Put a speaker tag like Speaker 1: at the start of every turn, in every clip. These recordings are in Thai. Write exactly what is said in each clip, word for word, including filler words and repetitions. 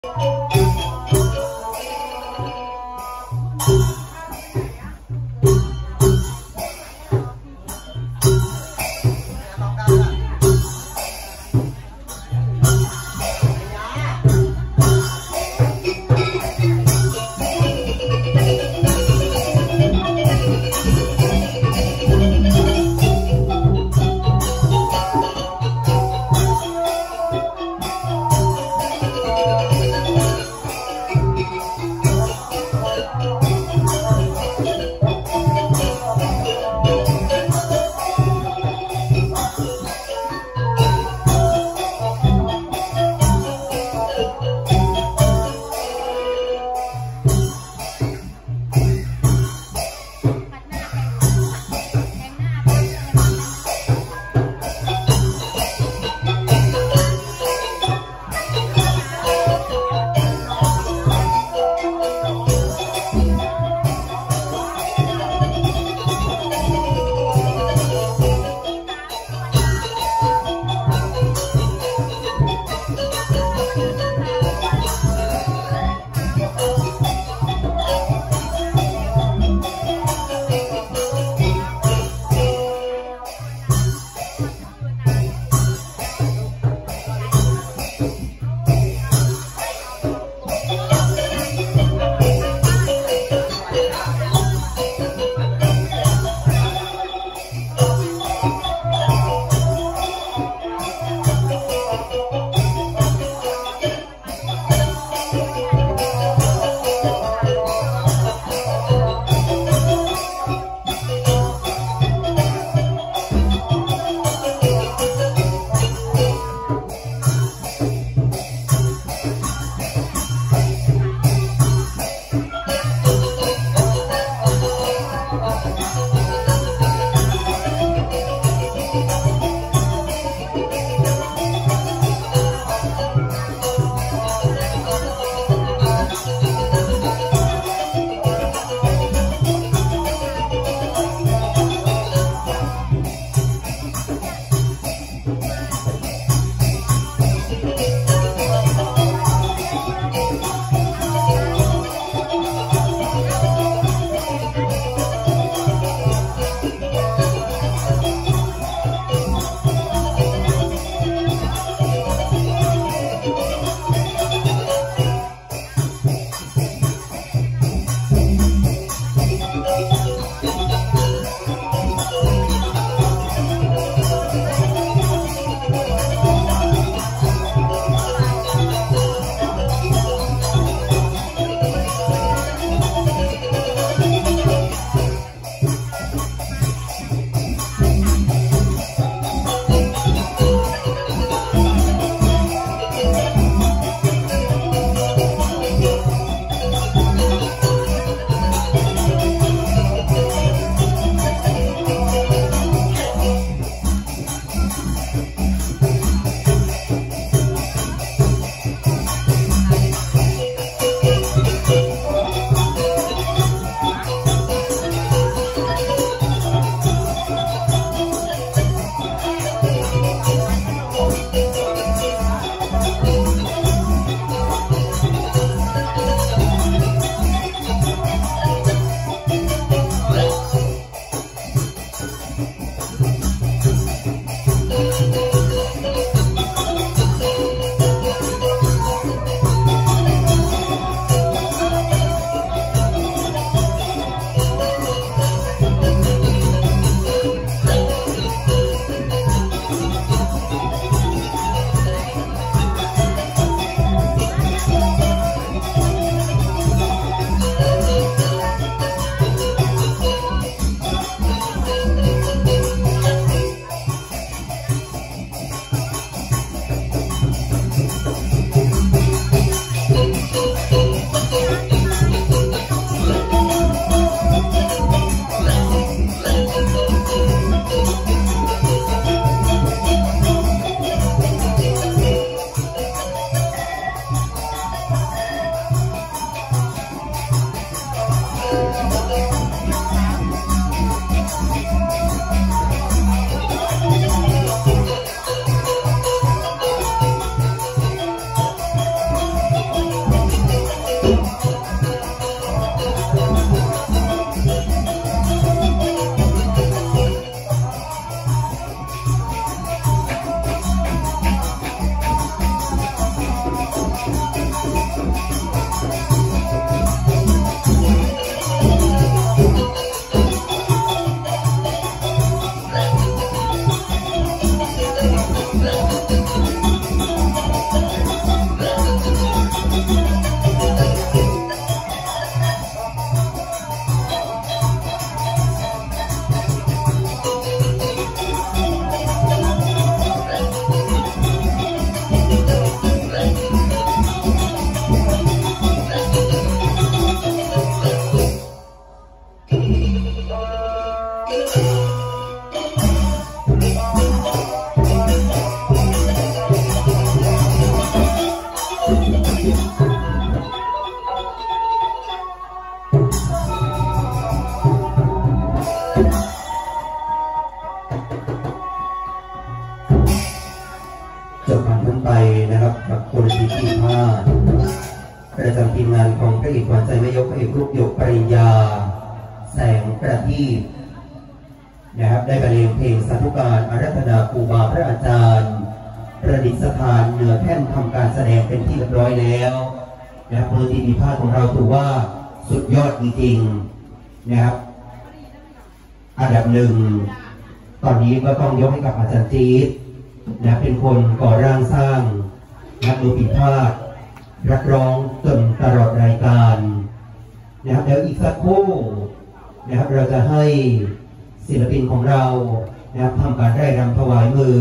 Speaker 1: Thank you. จบการทั้งไปนะครับกับคนที่ที่ห้าประจำทีมงานของพระเอกหวานใจแม่ยกพระเอกลูกยกปริญญาแสงประทีปนะครับได้บรรเลงเพลงสาธุการอาราธนาครูบาพระอาจารย์ประดิษฐานเหนือแท่นทำการแสดงเป็นที่เรียบร้อยแล้วนะครับคนที่มีภาพของเราถือว่าสุดยอดจริงๆนะครับอันดับหนึ่งตอนนี้ก็ต้องยกให้กับอาจารย์จี๊ดนะเป็นคนก่อร่างสร้างนักดูผิดพลาดรักร้องจนตลอดรายการนะครับเดี๋ยวอีกสักครู่นะครับเราจะให้ศิลปินของเรานะครับทำการได้รำถวายมือ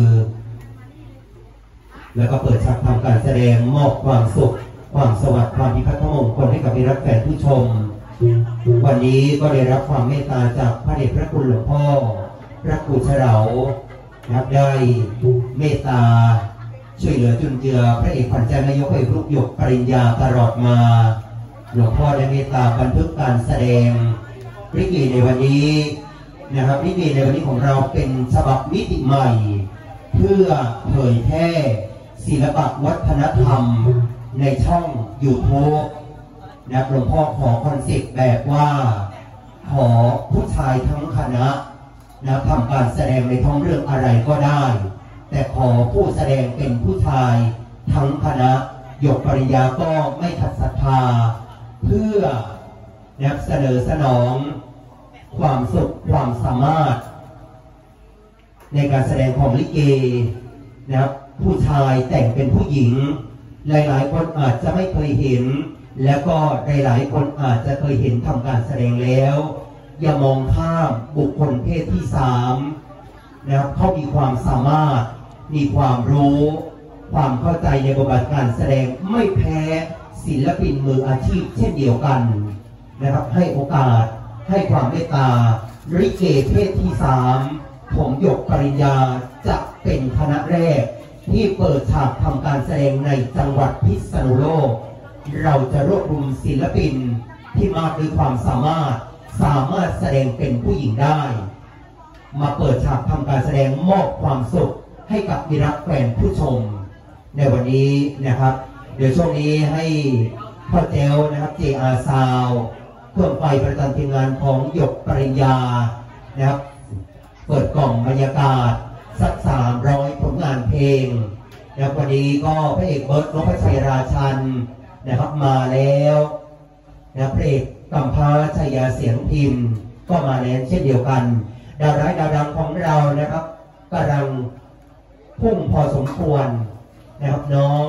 Speaker 1: แล้วก็เปิดฉากทำการแสดงมอบความสุขความสวัสดิ์ความพิพัฒน์มงคลให้กับมิตรรักแฟนผู้ชมวันนี้ก็ได้รับความเมตตาจากพระเดชพระคุณหลวงพ่อพระครูเฉลานะครับได้เมตตาช่วยเหลือจุนเจือพระเอกขวัญใจแม่ยกพระเอกลูกยกปริญญาตลอดมาหลวงพ่อได้เมตตาบันทึกการแสดงลิเกในวันนี้นะครับลิเกในวันนี้ของเราเป็นฉบับมิติใหม่เพื่อเผยแพร่ศิลปะวัฒนธรรมในช่องยูทูบนะครับหลวงพ่อขอคอนเซ็ปต์แบบว่าขอผู้ชายทั้งคณะนะทำการแสดงในท้องเรื่องอะไรก็ได้แต่ขอผู้แสดงเป็นผู้ชายทั้งคณะยกปริญญาก็ไม่ขัดศรัทธาเพื่อนะเสนอสนองความสุขความสามารถในการแสดงของลิเกนะครับผู้ชายแต่งเป็นผู้หญิงหลายๆคนอาจจะไม่เคยเห็นแล้วก็หลายๆคนอาจจะเคยเห็นทำการแสดงแล้วอย่ามองข้ามบุคคลเพศที่สามนะครับเขามีความสามารถมีความรู้ความเข้าใจในบทบาทการแสดงไม่แพ้ศิลปินมืออาชีพเช่นเดียวกันนะครับให้โอกาสให้ความเมตตาลิเกเพศที่สามผมหยกปริญญาจะเป็นคณะแรกที่เปิดฉากทำการแสดงในจังหวัดพิษณุโลกเราจะรวบรวมศิลปินที่มากด้วยความสามารถสามารถแสดงเป็นผู้หญิงได้มาเปิดฉากทำการแสดงมอบความสุขให้กับมิตรรักแฟนผู้ชมในวันนี้นะครับเดี๋ยวช่วงนี้ให้พ่อเจลนะครับ เจ อาร์ Sound เครื่องไฟประจำทีมงานของหยกปริญญานะครับเปิดกล่องบรรยากาศสักสามร้อยผลงานเพลงนะครับวันนี้ก็พระเอกเบิร์ต นพชัยราชันนะครับมาแล้วนะพระเอกกำพร้าชัยยาเสียงพิมพ์ก็มาแล้วเช่นเดียวกันดาวร้ายดาวดังของเรานะครับกำลังพุ่งพอสมควรนะครับน้อง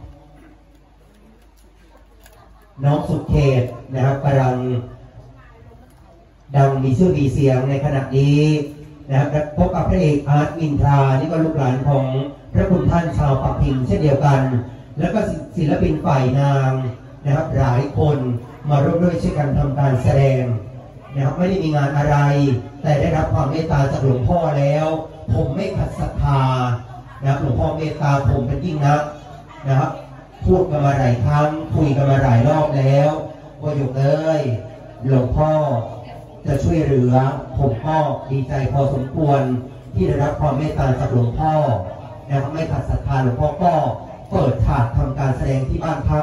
Speaker 1: น้องสุดเขตนะครับกำลังดังมีชื่อมีเสียงในขณะนี้นะครับพบกับพระเอกอาร์ตอินทรานี่ก็ลูกหลานของพระคุณท่านชาวปักกิ่งเช่นเดียวกันแล้วก็ศิลปินฝ่ายนางนะครับหลายคนมาร่วมด้วยช่วยกันทำการแสดงนะครับไม่ได้มีงานอะไรแต่ได้รับความเมตตาจากหลวงพ่อแล้วผมไม่ขัดศรัทธานะครับหลวงพ่อเมตตาผมเป็นยิ่งนักนะครับพูดกันมาหลายครั้งคุยกันมาหลายรอบแล้วว่าอยู่เลยหลวงพ่อจะช่วยเหลือผมก็ดีใจพอสมควรที่ได้รับความเมตตาจากหลวงพ่อนะครับไม่ขัดศรัทธาหลวงพ่อก็เปิดฉากทำการแสดงที่บ้านพัก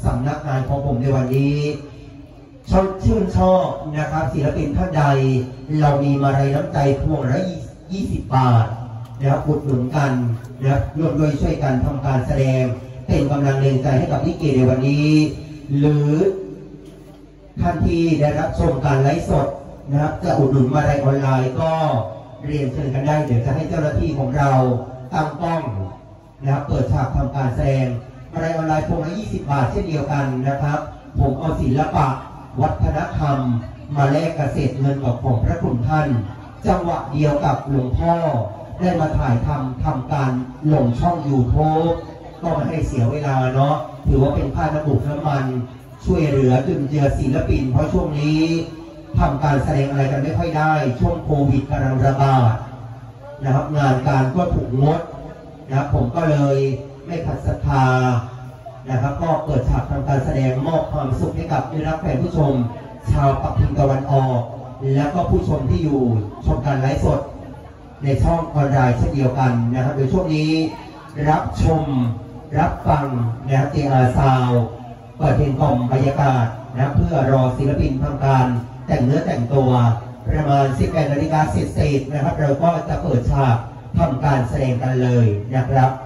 Speaker 1: สำนักงานของผมในวันนี้ชอบชื่นชอบนะครับศิลปินท่านใดเรามีมาลัยน้ำใจพวงละยี่สิบบาทนะครับอุดหนุนกันนะครับร่วมด้วยช่วยกันทำการแสดงเป็นกำลังแรงใจให้กับลิเกในวันนี้หรือท่านที่ได้รับชมการไลฟ์สดนะครับจะอุดหนุนมาลัยออนไลน์ก็เรียนเชิญกันได้เดี๋ยวจะให้เจ้าหน้าที่ของเราตั้งกล้องนะครับเปิดฉากทำการแสดงมาลัยออนไลน์พวงละยี่สิบบาทเช่นเดียวกันนะครับผมเอาศิลปะวัฒนธรรมมาแลกเกษตรเงินกับของพระคุณท่านจังหวะเดียวกับหลวงพ่อได้มาถ่ายทำทำการลงช่องยูทูบก็ไม่ให้เสียเวลาเนาะถือว่าเป็นค่าน้ำบุกน้ำมันช่วยเหลือจุนเจือศิลปินเพราะช่วงนี้ทำการแสดงอะไรกันไม่ค่อยได้ช่วงโควิดกำลังระบาดนะครับงานการก็ถูกงดนะครับผมก็เลยไม่ขัดศรัทธานะครับก็เปิดฉากทำการแสดงมอบความสุขให้กับได้รับแฟนผู้ชมชาวปักกิ่งตะวันออกและก็ผู้ชมที่อยู่ชมการไลฟ์สดในช่องออนไลน์เช่นเดียวกันนะครับโดยช่วงนี้รับชมรับฟังนะครับเจอาซาวเปิดเพลงกล่อมบรรยากาศนะเพื่อรอศิลปินทำการแต่งเนื้อแต่งตัวประมาณ สิบแปดนาฬิกาเศษๆนะครับเราก็จะเปิดฉากทำการแสดงกันเลยนะครับ